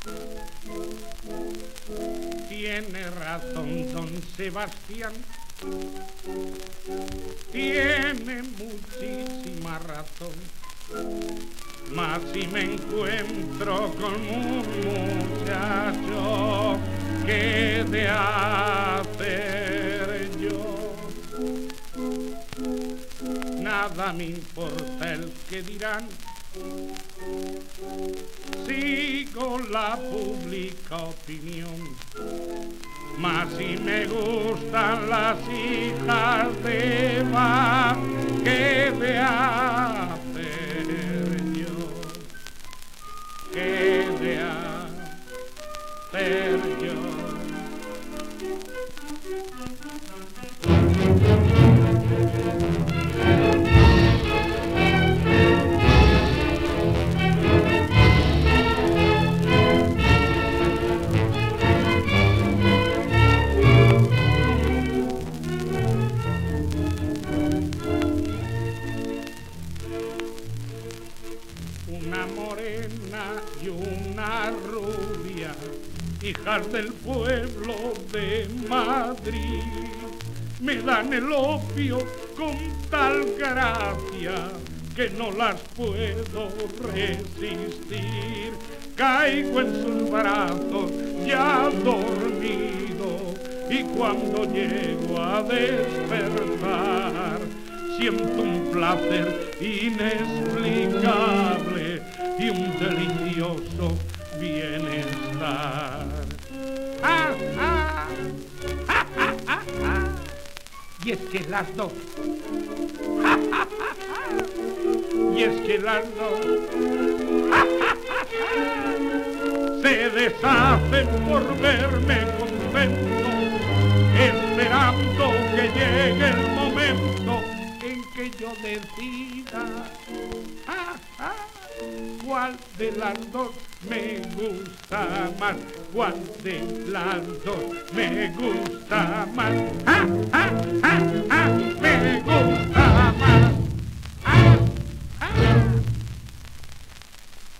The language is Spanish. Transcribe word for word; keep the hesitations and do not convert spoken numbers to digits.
Tiene razón don Sebastián, tiene muchísima razón. Mas si me encuentro con un muchacho, ¿qué he de hacer yo? Nada me importa el que dirán, sigo la pública opinión. Mas si me gustan las hijas de Eva, ¿qué he de hacer yo? ¿Qué he de hacer yo? Una morena y una rubia, hijas del pueblo de Madrid, me dan el opio con tal gracia que no las puedo resistir. Caigo en sus brazos ya dormido y cuando llego a despertar siento un placer inexplicable y un delicioso bienestar. ¡Ah, ah! ¡Ja, ja, ja, ja! Y es que las dos, ¡ja, ja, ja, ja! Y es que las dos, ¡ja, ja, ja, ja! Se deshacen por verme contento, esperando que llegue el momento en que yo decida ah, ah, cuál de las dos me gusta más, cuál de las dos me gusta más. ¡Ah, ah, ah, ah!